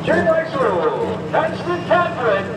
Turn right through. That's the Catherine.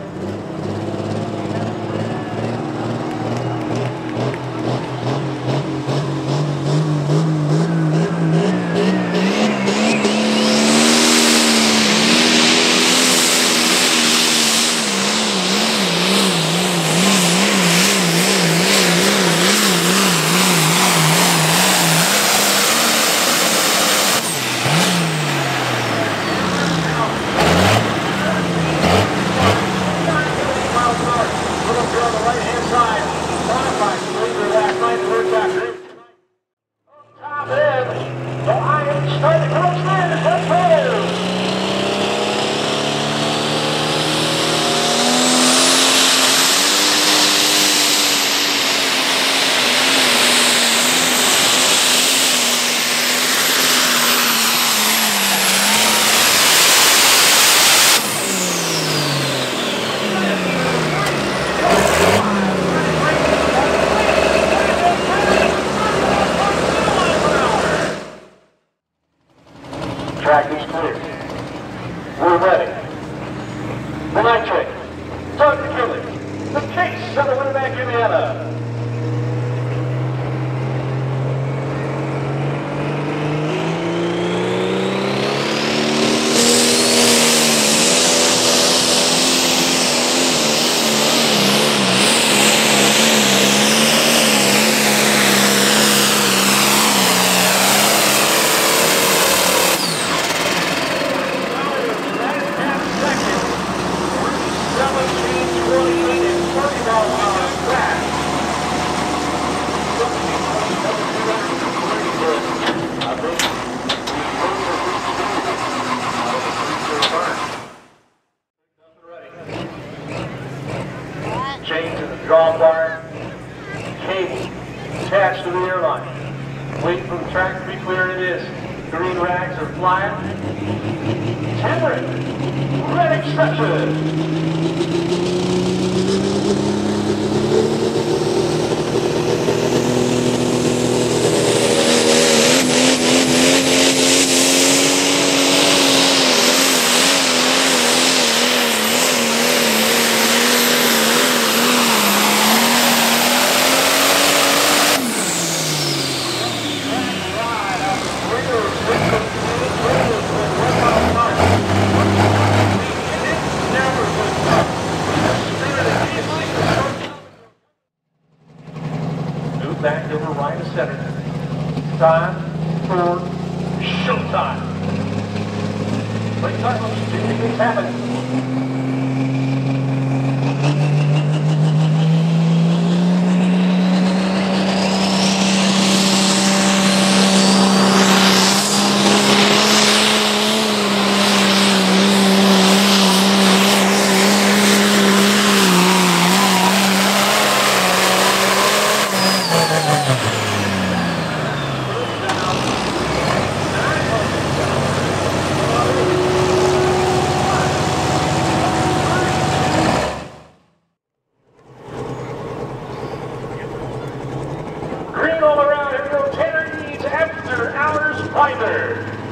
Track is clear. We're ready. The night train. Doug McKinley. The Case out of Winnebago, Indiana. Chain to the drawbar, cable attached to the airline. Wait for the track to be clear. It is. Green rags are flying. Tamarind, red exception. Back over right of center. Time for showtime. Play time on the street. It's happening. Green all around. Here we go. Tanner Eads After Hours Finder.